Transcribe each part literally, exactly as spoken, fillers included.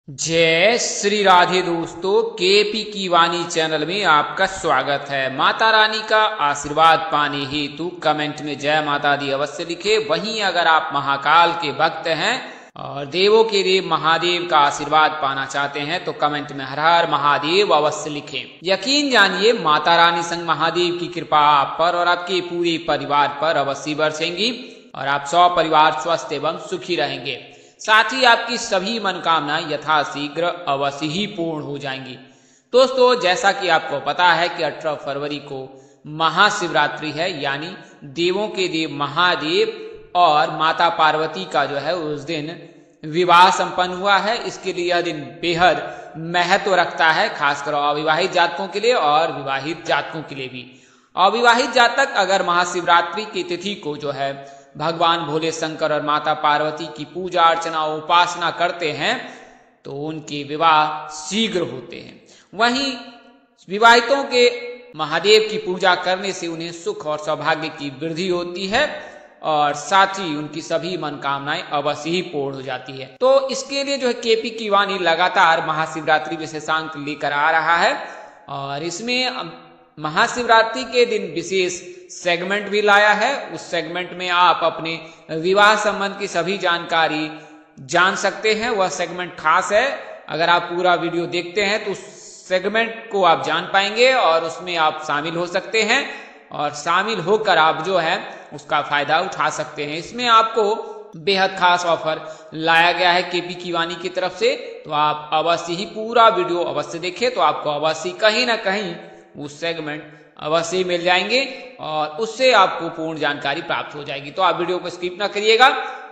जय श्री राधे दोस्तों, केपी की वाणी चैनल में आपका स्वागत है। माता रानी का आशीर्वाद पाने हेतु कमेंट में जय माता दी अवश्य लिखे। वहीं अगर आप महाकाल के भक्त हैं और देवों के देव महादेव का आशीर्वाद पाना चाहते हैं तो कमेंट में हर हर महादेव अवश्य लिखें। यकीन जानिए माता रानी संग महादेव की कृपा आप पर और आपके पूरे परिवार पर अवश्य बरसेंगी और आप सौ परिवार स्वस्थ एवं सुखी रहेंगे। साथ ही आपकी सभी मनोकामनाएं यथाशीघ्र अवश्य ही पूर्ण हो जाएंगी। दोस्तों, जैसा कि आपको पता है कि अठारह फरवरी को महाशिवरात्रि है, यानी देवों के देव महादेव और माता पार्वती का जो है उस दिन विवाह संपन्न हुआ है। इसके लिए यह दिन बेहद महत्व रखता है, खासकर अविवाहित जातकों के लिए और विवाहित जातकों के लिए भी। अविवाहित जातक अगर महाशिवरात्रि की तिथि को जो है भगवान भोले शंकर और माता पार्वती की पूजा अर्चना उपासना करते हैं तो उनके विवाह शीघ्र होते हैं। वहीं विवाहितों के महादेव की पूजा करने से उन्हें सुख और सौभाग्य की वृद्धि होती है और साथ ही उनकी सभी मनोकामनाएं अवश्य ही पूर्ण हो जाती है। तो इसके लिए जो है केपी की वाणी लगातार महाशिवरात्रि विशेषांक लेकर आ रहा है और इसमें महाशिवरात्रि के दिन विशेष सेगमेंट भी लाया है। उस सेगमेंट में आप अपने विवाह संबंध की सभी जानकारी जान सकते हैं। वह सेगमेंट खास है, अगर आप पूरा वीडियो देखते हैं तो उस सेगमेंट को आप जान पाएंगे और उसमें आप शामिल हो सकते हैं और शामिल होकर आप जो है उसका फायदा उठा सकते हैं। इसमें आपको बेहद खास ऑफर लाया गया है केपी की वाणी की तरफ से, तो आप अवश्य ही पूरा वीडियो अवश्य देखें तो आपको अवश्य कहीं ना कहीं उस सेगमेंट अवश्य मिल जाएंगे और उससे आपको पूर्ण जानकारी प्राप्त हो जाएगी। तो आप वीडियो को स्किप ना करिएगा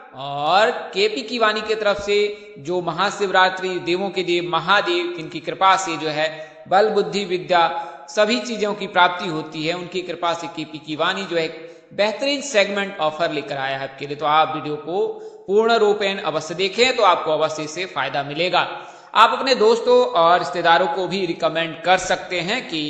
और केपी की वाणी की तरफ से जो महाशिवरात्रि देवों के देव महादेव इनकी कृपा से जो है बल बुद्धि विद्या सभी चीजों की प्राप्ति होती है, उनकी कृपा से केपी की वाणी जो है बेहतरीन सेगमेंट ऑफर लेकर आया है आपके लिए। तो आप वीडियो को पूर्ण रूपेण अवश्य देखें तो आपको अवश्य से फायदा मिलेगा। आप अपने दोस्तों और रिश्तेदारों को भी रिकमेंड कर सकते हैं कि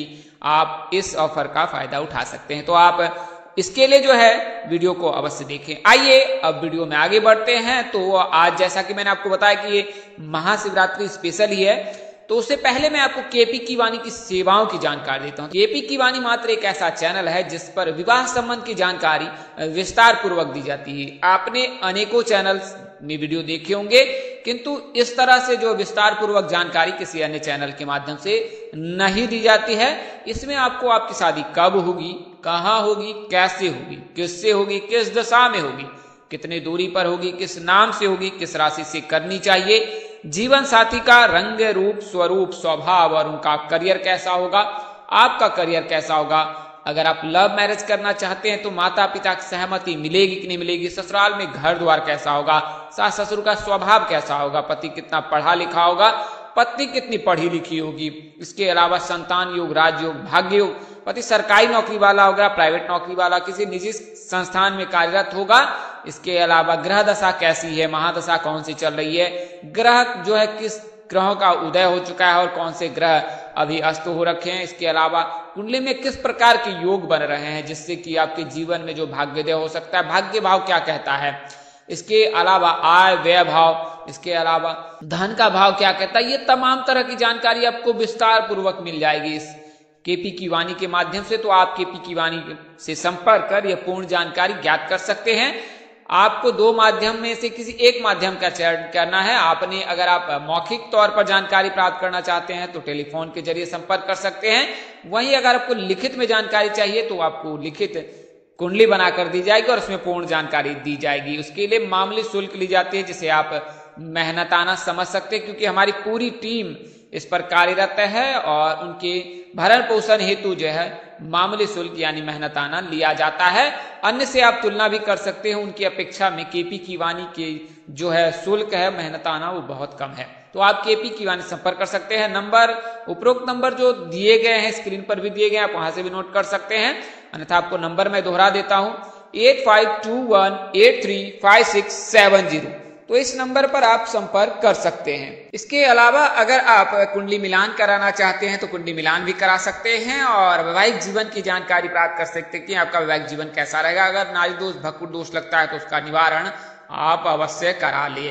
आप इस ऑफर का फायदा उठा सकते हैं। तो आप इसके लिए जो है वीडियो को अवश्य देखें। आइए अब वीडियो में आगे बढ़ते हैं। तो आज जैसा कि मैंने आपको बताया कि ये महाशिवरात्रि स्पेशल ही है, तो उससे पहले मैं आपको केपी की वाणी की सेवाओं की जानकारी देता हूं। केपी की वाणी मात्र एक ऐसा चैनल है जिस पर विवाह संबंध की जानकारी विस्तार पूर्वक दी जाती है। आपने अनेकों चैनल्स में वीडियो देखे होंगे, किंतु इस तरह से जो विस्तार पूर्वक जानकारी किसी अन्य चैनल के माध्यम से नहीं दी जाती है। इसमें आपको आपकी शादी कब होगी, कहाँ होगी, कैसे होगी, किससे होगी, किस दशा में होगी, कितने दूरी पर होगी, किस नाम से होगी, किस राशि से करनी चाहिए, जीवन साथी का रंग रूप स्वरूप स्वभाव और उनका करियर कैसा होगा, आपका करियर कैसा होगा, अगर आप लव मैरिज करना चाहते हैं तो माता पिता की सहमति मिलेगी कि नहीं मिलेगी, ससुराल में घर द्वार कैसा होगा, सास ससुर का स्वभाव कैसा होगा, पति कितना पढ़ा लिखा होगा, पत्नी कितनी पढ़ी लिखी होगी, इसके अलावा संतान योग, राजयोग, भाग्य योग, पति सरकारी नौकरी वाला होगा, प्राइवेट नौकरी वाला, किसी निजी संस्थान में कार्यरत होगा, इसके अलावा ग्रह दशा कैसी है, महादशा कौन सी चल रही है, ग्रह जो है किस ग्रहों का उदय हो चुका है और कौन से ग्रह अभी अस्त हो रखे हैं, इसके अलावा कुंडली में किस प्रकार के योग बन रहे हैं जिससे कि आपके जीवन में जो भाग्योदय हो सकता है, भाग्य भाव क्या कहता है, इसके अलावा आय व्यय भाव, इसके अलावा धन का भाव क्या कहता है, ये तमाम तरह की जानकारी आपको विस्तार पूर्वक मिल जाएगी इस केपी की वाणी के माध्यम से। तो आप केपी की वाणी से संपर्क कर यह पूर्ण जानकारी ज्ञात कर सकते हैं। आपको दो माध्यम में से किसी एक माध्यम का चयन करना है। आपने अगर आप मौखिक तौर पर जानकारी प्राप्त करना चाहते हैं तो टेलीफोन के जरिए संपर्क कर सकते हैं। वहीं अगर आपको लिखित में जानकारी चाहिए तो आपको लिखित कुंडली बनाकर दी जाएगी और उसमें पूर्ण जानकारी दी जाएगी। उसके लिए मामूली शुल्क ली जाती है जिसे आप मेहनताना समझ सकते हैं, क्योंकि हमारी पूरी टीम इस पर कार्यरत है और उनके भरण पोषण हेतु जो है मामूली शुल्क यानी मेहनताना लिया जाता है। अन्य से आप तुलना भी कर सकते हैं, उनकी अपेक्षा में केपी की वाणी के जो है शुल्क है मेहनताना वो बहुत कम है। तो आप केपी की वाणी संपर्क कर सकते हैं। नंबर उपरोक्त नंबर जो दिए गए हैं स्क्रीन पर भी दिए गए हैं, आप वहां से भी नोट कर सकते हैं। अन्यथा आपको नंबर मैं दोहरा देता हूं, eight five two one eight three five six seven zero. तो इस नंबर पर आप संपर्क कर सकते हैं। इसके अलावा अगर आप कुंडली मिलान कराना चाहते हैं तो कुंडली मिलान भी करा सकते हैं और वैवाहिक जीवन की जानकारी प्राप्त कर सकते हैं कि आपका वैवाहिक जीवन कैसा रहेगा। अगर नारी दोष भकुर दोष लगता है तो उसका निवारण आप अवश्य करा लिए।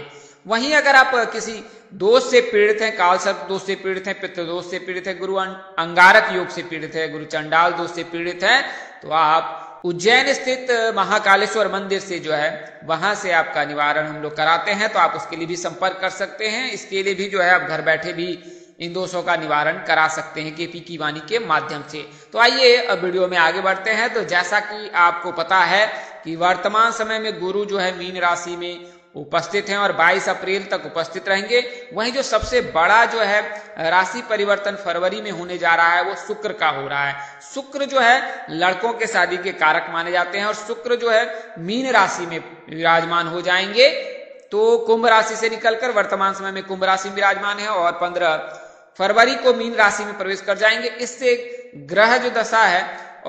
वहीं अगर आप किसी दोष से पीड़ित हैं, काल सर्प दोष से पीड़ित हैं, पितृ दोष से पीड़ित है, गुरु अंगारक योग से पीड़ित है, गुरु चंडाल दोष से पीड़ित है, तो आप उज्जैन स्थित महाकालेश्वर मंदिर से जो है वहां से आपका निवारण हम लोग कराते हैं। तो आप उसके लिए भी संपर्क कर सकते हैं। इसके लिए भी जो है आप घर बैठे भी इन दोषों का निवारण करा सकते हैं केपी की वाणी के माध्यम से। तो आइए अब वीडियो में आगे बढ़ते हैं। तो जैसा कि आपको पता है कि वर्तमान समय में गुरु जो है मीन राशि में उपस्थित हैं और बाईस अप्रैल तक उपस्थित रहेंगे। वहीं जो सबसे बड़ा जो है राशि परिवर्तन फरवरी में होने जा रहा है वो शुक्र का हो रहा है। शुक्र जो है लड़कों के शादी के कारक माने जाते हैं और शुक्र जो है मीन राशि में विराजमान हो जाएंगे। तो कुंभ राशि से निकलकर वर्तमान समय में कुंभ राशि विराजमान है और पंद्रह फरवरी को मीन राशि में प्रवेश कर जाएंगे। इससे ग्रह जो दशा है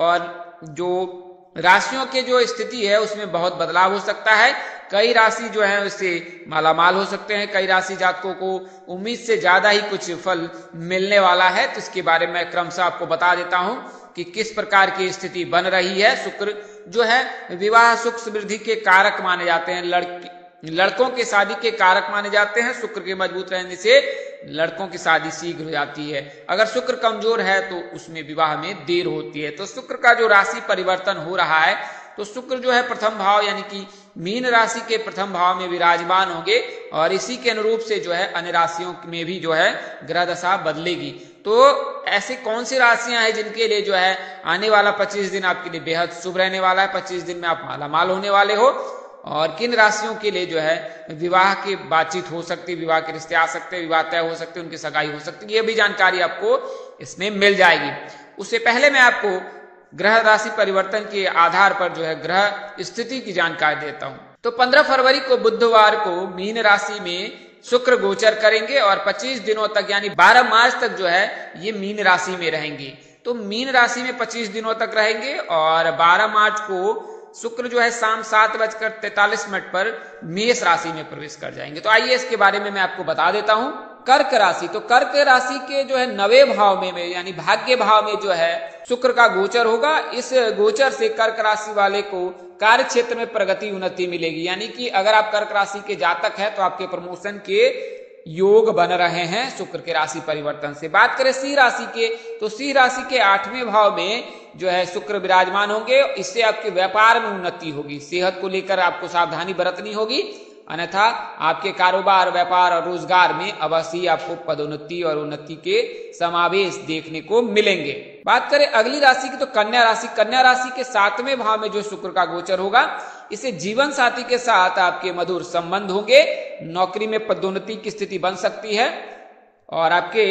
और जो राशियों के जो स्थिति है उसमें बहुत बदलाव हो सकता है। कई राशि जो है उससे मालामाल हो सकते हैं, कई राशि जातकों को उम्मीद से ज्यादा ही कुछ फल मिलने वाला है। तो इसके बारे में क्रमशः आपको बता देता हूं कि किस प्रकार की स्थिति बन रही है। शुक्र जो है विवाह सुख समृद्धि के कारक माने जाते हैं, लड़की लड़कों के शादी के कारक माने जाते हैं। शुक्र के मजबूत रहने से लड़कों की शादी शीघ्र हो जाती है। अगर शुक्र कमजोर है तो उसमें विवाह में देर होती है। तो शुक्र का जो राशि परिवर्तन हो रहा है तो शुक्र जो है प्रथम भाव यानी कि मीन राशि के प्रथम भाव में विराजमान होंगे और इसी के अनुरूप से जो है अन्य राशियों में भी जो है ग्रह दशा बदलेगी। तो ऐसी कौन सी राशियां हैं जिनके लिए जो है आने वाला पच्चीस दिन आपके लिए बेहद शुभ रहने वाला है, पच्चीस दिन में आप मालामाल होने वाले हो, और किन राशियों के लिए जो है विवाह की बातचीत हो सकती है, विवाह के रिश्ते आ सकते हैं, विवाह तय हो सकते हैं, उनकी सगाई हो सकती है, ये भी जानकारी आपको इसमें मिल जाएगी। उससे पहले मैं आपको ग्रह राशि परिवर्तन के आधार पर जो है ग्रह स्थिति की जानकारी देता हूं। तो पंद्रह फरवरी को बुधवार को मीन राशि में शुक्र गोचर करेंगे और पच्चीस दिनों तक यानी बारह मार्च तक जो है ये मीन राशि में रहेंगे। तो मीन राशि में पच्चीस दिनों तक रहेंगे और बारह मार्च को शुक्र जो है शाम सात बजकर तैतालीस मिनट पर मेष राशि में प्रवेश कर जाएंगे। तो आइए इसके बारे में मैं आपको बता देता हूं। कर्क राशि, तो कर्क राशि के जो है नवे भाव में, में यानी भाग्य भाव में जो है शुक्र का गोचर होगा। इस गोचर से कर्क राशि वाले को कार्य क्षेत्र में प्रगति उन्नति मिलेगी। यानी कि अगर आप कर्क राशि के जातक हैं तो आपके प्रमोशन के योग बन रहे हैं शुक्र के राशि परिवर्तन से। बात करें सिंह राशि के, तो सिंह राशि के आठवें भाव में जो है शुक्र विराजमान होंगे। इससे आपके व्यापार में उन्नति होगी। सेहत को लेकर आपको सावधानी बरतनी होगी, अन्यथा आपके कारोबार, व्यापार और रोजगार में अवश्य ही आपको पदोन्नति और उन्नति के समावेश देखने को मिलेंगे। बात करें अगली राशि की, तो कन्या राशि। कन्या राशि के सातवें भाव में जो शुक्र का गोचर होगा, इससे जीवन साथी के साथ आपके मधुर संबंध होंगे, नौकरी में पदोन्नति की स्थिति बन सकती है और आपके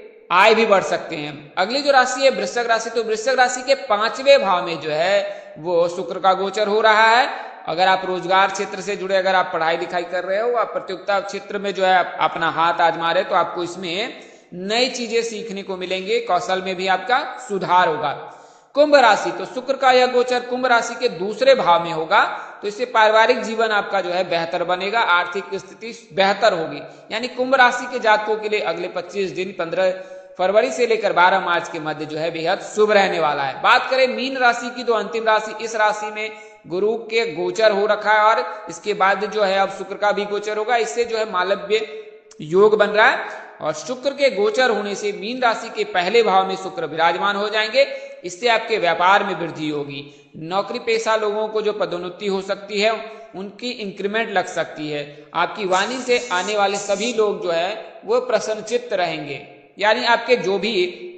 आय भी बढ़ सकते हैं। अगली जो राशि है वृश्चिक राशि, तो वृश्चिक राशि के पांचवें भाव में जो है वो शुक्र का गोचर हो रहा है। अगर आप रोजगार क्षेत्र से जुड़े, अगर आप पढ़ाई लिखाई कर रहे हो, आप प्रतियोगिता क्षेत्र में जो है अपना हाथ आजमा रहे, तो आपको इसमें नई चीजें सीखने को मिलेंगे, कौशल में भी आपका सुधार होगा। कुंभ राशि, तो शुक्र का यह गोचर कुंभ राशि के दूसरे भाव में होगा। तो इससे पारिवारिक जीवन आपका जो है बेहतर बनेगा, आर्थिक स्थिति बेहतर होगी। यानी कुंभ राशि के जातकों के लिए अगले पच्चीस दिन पंद्रह फरवरी से लेकर बारह मार्च के मध्य जो है बेहद शुभ रहने वाला है। बात करें मीन राशि की, तो अंतिम राशि, इस राशि में गुरु के गोचर हो रखा है और इसके बाद जो है अब शुक्र का भी गोचर होगा। इससे जो है मालव्य योग बन रहा है और शुक्र के गोचर होने से मीन राशि के पहले भाव में शुक्र विराजमान हो जाएंगे। इससे आपके व्यापार में वृद्धि होगी। नौकरी पेशा लोगों को जो पदोन्नति हो सकती है, उनकी इंक्रीमेंट लग सकती है। आपकी वाणी से आने वाले सभी लोग जो है वो प्रसन्नचित्त रहेंगे, यानी आपके जो भी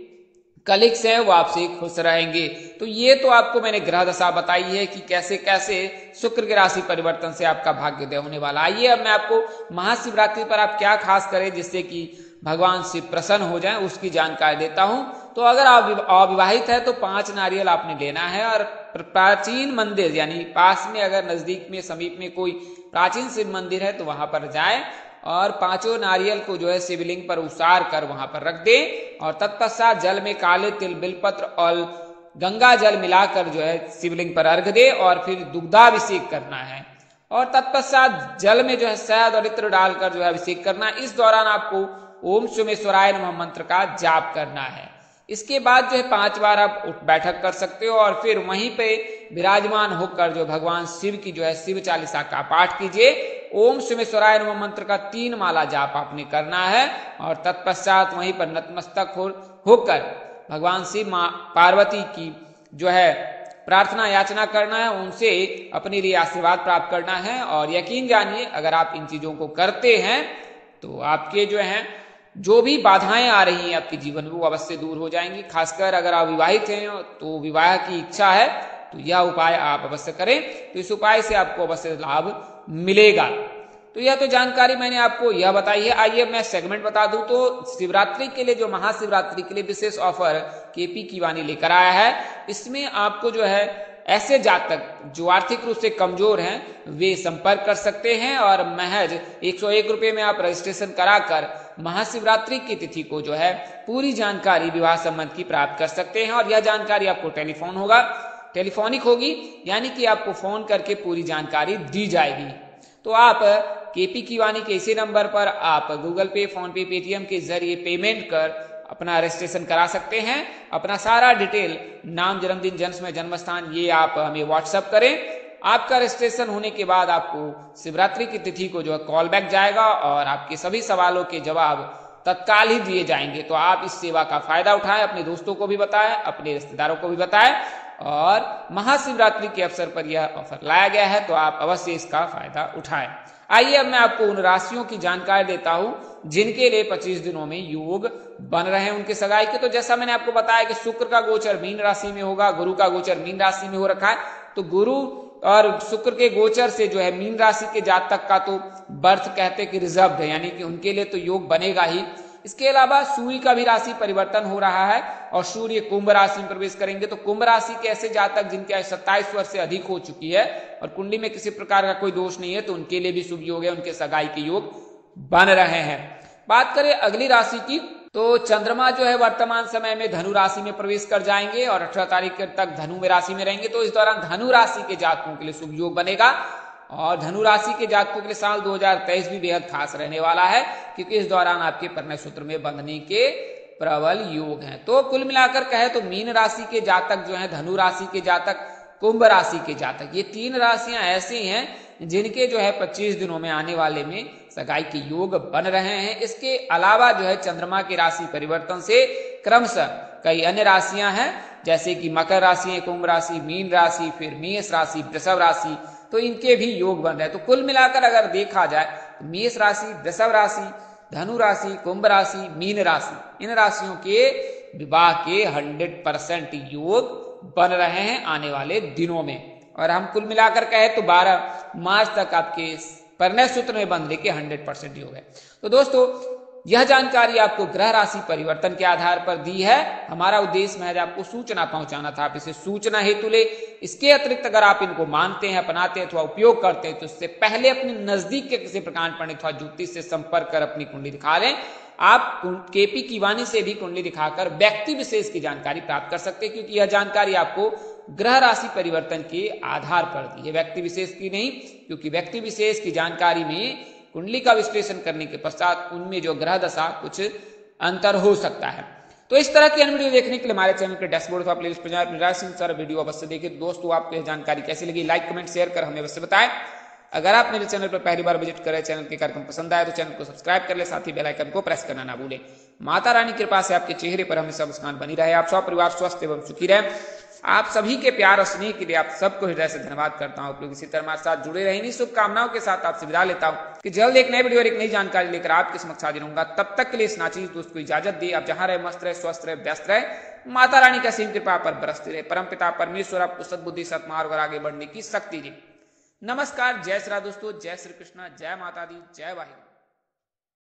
कलीग्स हैं वो आपसे खुश रहेंगे। तो ये तो आपको मैंने ग्रह दशा बताई है कि कैसे कैसे शुक्र के राशि परिवर्तन से आपका भाग्योदय होने वाला। आइए अब मैं आपको महाशिवरात्रि पर आप क्या खास करें जिससे कि भगवान शिव प्रसन्न हो जाए उसकी जानकारी देता हूं। तो अगर आप अविवाहित है तो पांच नारियल आपने लेना है और प्राचीन मंदिर यानी पास में, अगर नजदीक में समीप में कोई प्राचीन शिव मंदिर है तो वहां पर जाएं और पांचों नारियल को जो है शिवलिंग पर उसार कर वहां पर रख दें और तत्पश्चात जल में काले तिल, बिलपत्र और गंगा जल मिलाकर जो है शिवलिंग पर अर्घ दे और फिर दुग्धाभिषेक करना है और तत्पश्चात जल में जो है शहद और इत्र डालकर जो है अभिषेक करना है। इस दौरान आपको ओम सोमेश्वराय नमः मंत्र का जाप करना है। इसके बाद जो है पांच बार आप उठ बैठक कर सकते हो और फिर वहीं पे विराजमान होकर जो भगवान शिव की जो है शिव चालीसा का पाठ कीजिए ओम सोमेश्वराय नमः मंत्र का तीन माला जाप आपने करना है और तत्पश्चात वहीं पर नतमस्तक हो होकर भगवान शिव मां पार्वती की जो है प्रार्थना याचना करना है, उनसे अपने लिए आशीर्वाद प्राप्त करना है। और यकीन जानिए अगर आप इन चीजों को करते हैं तो आपके जो है जो भी बाधाएं आ रही हैं आपके जीवन में वो अवश्य दूर हो जाएंगी। खासकर अगर आप विवाहित हैं तो विवाह की इच्छा है तो यह उपाय आप अवश्य करें, तो इस उपाय से आपको अवश्य लाभ मिलेगा। तो यह तो जानकारी मैंने आपको यह बताई है। आइए मैं सेगमेंट बता दूं तो शिवरात्रि के लिए जो महाशिवरात्रि के लिए विशेष ऑफर केपी की वाणी लेकर आया है, इसमें आपको जो है ऐसे जातक जो आर्थिक रूप से कमजोर हैं वे संपर्क कर सकते हैं और महज एक सौ एक रुपए में आप रजिस्ट्रेशन कराकर महाशिवरात्रि की तिथि को जो है पूरी जानकारी विवाह संबंध की प्राप्त कर सकते हैं। और यह जानकारी आपको टेलीफोन होगा टेलीफोनिक होगी, यानी कि आपको फोन करके पूरी जानकारी दी जाएगी। तो आप केपी की वाणी के इसी नंबर पर आप गूगल पे, फोन पे, पेटीएम के जरिए पेमेंट कर अपना रजिस्ट्रेशन करा सकते हैं। अपना सारा डिटेल, नाम, जन्मदिन, जन्म समय, जन्म स्थान, ये आप हमें व्हाट्सएप करें। आपका रजिस्ट्रेशन होने के बाद आपको शिवरात्रि की तिथि को जो है कॉल बैक जाएगा और आपके सभी सवालों के जवाब तत्काल ही दिए जाएंगे। तो आप इस सेवा का फायदा उठाएं, अपने दोस्तों को भी बताएं, अपने रिश्तेदारों को भी बताएं। और महाशिवरात्रि के अवसर पर यह ऑफर लाया गया है तो आप अवश्य इसका फायदा उठाएं। आइए अब मैं आपको उन राशियों की जानकारी देता हूं जिनके लिए पच्चीस दिनों में योग बन रहे हैं उनके सगाई के। तो जैसा मैंने आपको बताया कि शुक्र का गोचर मीन राशि में होगा, गुरु का गोचर मीन राशि में हो रखा है। तो गुरु और शुक्र के गोचर से जो है मीन राशि के जातक का तो बर्थ कहते कि रिजर्व है, यानी कि उनके लिए तो योग बनेगा ही। इसके अलावा सूर्य का भी राशि परिवर्तन हो रहा है और सूर्य कुंभ राशि में प्रवेश करेंगे। तो कुंभ राशि के ऐसे जातक जिनकी आयु सत्ताईस वर्ष से अधिक हो चुकी है और कुंडली में किसी प्रकार का कोई दोष नहीं है तो उनके लिए भी शुभ योग है, उनके सगाई के योग बन रहे हैं। बात करें अगली राशि की तो चंद्रमा जो है वर्तमान समय में धनु राशि में प्रवेश कर जाएंगे और अठारह तारीख तक धनु में राशि में रहेंगे। तो इस दौरान धनु राशि के जातकों के लिए शुभ योग बनेगा और धनु राशि के जातकों के लिए साल दो हज़ार तेईस भी बेहद खास रहने वाला है, क्योंकि इस दौरान आपके परिणय सूत्र में बंधने के प्रबल योग हैं। तो कुल मिलाकर कहे तो मीन राशि के जातक जो हैं, धनु राशि के जातक, कुंभ राशि के जातक, ये तीन राशियां ऐसी हैं जिनके जो है पच्चीस दिनों में आने वाले में सगाई के योग बन रहे हैं। इसके अलावा जो है चंद्रमा की राशि परिवर्तन से क्रमशः कई अन्य राशियां हैं जैसे कि मकर राशि है, कुंभ राशि, मीन राशि, फिर मेष राशि, वृषभ राशि, तो इनके भी योग बन रहे हैं। तो कुल मिलाकर अगर देखा जाए तो मेष राशि, वृषभ राशि, धनु राशि, कुंभ राशि, मीन राशि, इन राशियों के विवाह के हंड्रेड परसेंट योग बन रहे हैं आने वाले दिनों में। और हम कुल मिलाकर कहे तो बारह मार्च तक आपके परिणय सूत्र में बंधने के हंड्रेड परसेंट योग है। तो दोस्तों यह जानकारी आपको ग्रह राशि परिवर्तन के आधार पर दी है। हमारा उद्देश्य महज आपको सूचना पहुंचाना था, आप इसे सूचना हेतु ले। इसके अतिरिक्त अगर आप इनको मानते हैं, अपनाते हैं अथवा उपयोग करते हैं तो इससे पहले अपने नजदीक के किसी प्रकांड पंडित अथवा ज्योतिष से संपर्क कर अपनी कुंडली दिखा लें। आप केपी की वाणी से भी कुंडली दिखाकर व्यक्ति विशेष की जानकारी प्राप्त कर सकते हैं, क्योंकि यह जानकारी आपको ग्रह राशि परिवर्तन के आधार पर दी है, व्यक्ति विशेष की नहीं। क्योंकि व्यक्ति विशेष की जानकारी में कुंडली का विश्लेषण करने के पश्चात उनमें जो ग्रह दशा कुछ अंतर हो सकता है। तो इस तरह की अन्य वीडियो देखने के लिए हमारे चैनल के डैशबोर्ड पर प्लेलिस्ट पर जाएं, राशि अनुसार वीडियो अवश्य देखें। दोस्तों आपको यह जानकारी कैसी लगी, लाइक कमेंट शेयर कर हमें अवश्य बताएं। अगर आप मेरे चैनल पर पहली बार विजिट करें, चैनल के कार्यक्रम पसंद आए तो चैनल को सब्सक्राइब कर ले, साथ ही बेल आइकन को प्रेस करना ना भूलें। माता रानी कृपा से आपके चेहरे पर हमेशा मुस्कान बनी रहे, आप सब परिवार स्वस्थ एवं सुखी रहे। आप सभी के प्यार और स्नेह के लिए आप सबको हृदय से धन्यवाद करता हूं। आप लोग इसी तरह हमारे साथ जुड़े रहे। इन्हीं शुभकामनाओं के साथ आपसे विदा लेता हूं कि जल्द एक नए वीडियो और एक नई जानकारी लेकर आपके समक्ष हाजिर होऊंगा। तब तक के लिए इस नाचीज दोस्त को इजाजत दी। आप जहां रहे मस्त रहे, स्वस्थ रहे, व्यस्त रहे। माता रानी का सीम कृपा पर बरसती रहे। परम पिता परमेश्वर आपको सद्बुद्धि, सत्मार्ग और आगे बढ़ने की शक्ति दी। नमस्कार, जय श्री राम दोस्तों, जय श्री कृष्ण, जय माता दी, जय वाहिनी।